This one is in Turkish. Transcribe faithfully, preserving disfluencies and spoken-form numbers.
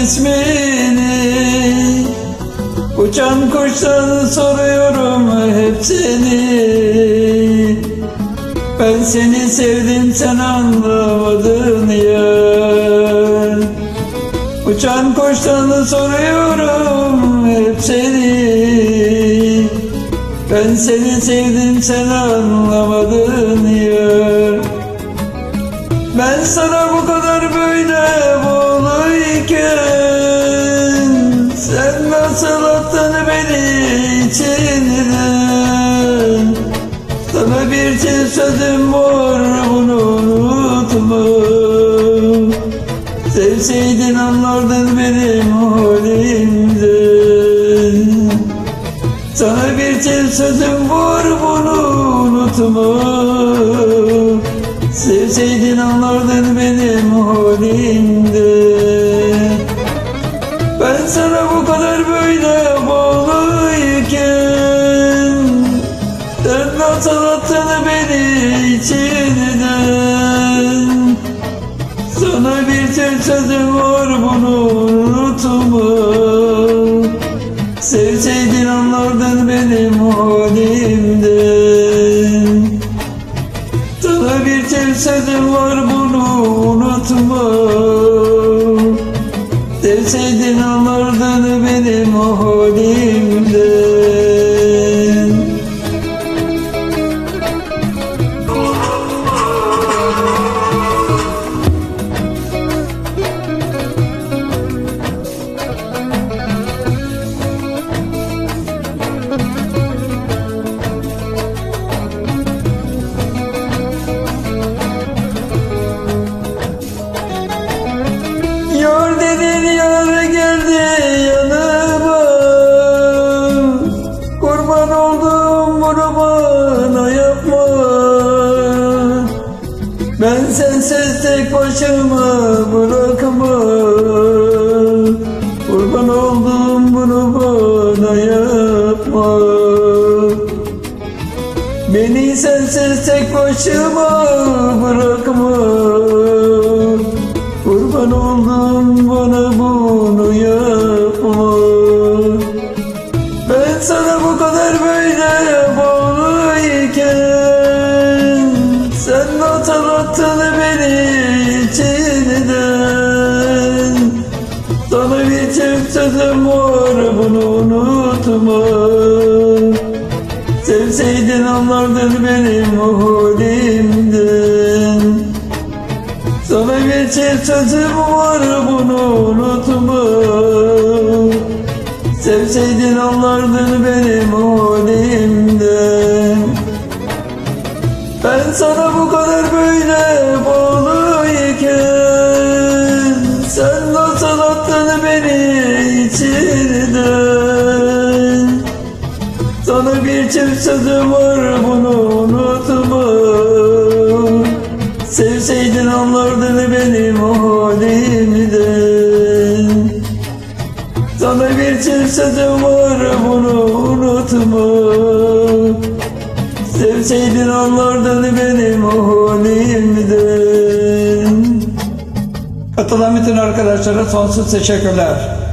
ismini, uçan kuştan soruyorum hep seni. Ben seni sevdim, sen anlamadın ya. Uçan kuştan soruyorum hep seni. Ben seni sevdim, sen anlamadın ya. Ben sana bu kadar böyle bağlıyken, sen nasıl attın beni içinden? Sana bir çift sözüm var, bunu unutma. Sevseydin anlardın benim halimden. Sana bir çift sözüm var, bunu unutma. Sevseydin anlardın benim halimden. Ben sana bu kadar böyle bağlıyken, sen nasıl attın beni içinden? Sana bir tek sözüm var, bunu unutma. Sevseydin anlardın benim halimden. Sana bir tek sözüm var, bunu unutma. Sevseydin anlardın benim halimden. Yar dedin, yar geldi yanıma. Kurban oldum, bunu bana yapma. Ben sensiz tek başıma bırakma. Kurban oldum, bunu bana yapma. Beni sensiz tek başıma bırakma. Kurban oldum, bana bunu yapma. Ben sana bu kadar böyle bağlıyken, sen nasıl attın beni içinden? Sana bir çift sözüm var, bunu unutma. Sevseydin anlardın benim halimden. Sana bir çift sözüm var, bunu unutma. Sevseydin anlardın benim halimden. Ben sana bu kadar böyle bağlıyken, sen nasıl attın beni içinden? Sana bir çift sözüm var, bunu unutma. Sevseydin anlardın benim halimden. Sana bir çift sözüm var, bunu unutma. Sevseydin anlardın benim halimden. Katılan bütün arkadaşlara sonsuz teşekkürler.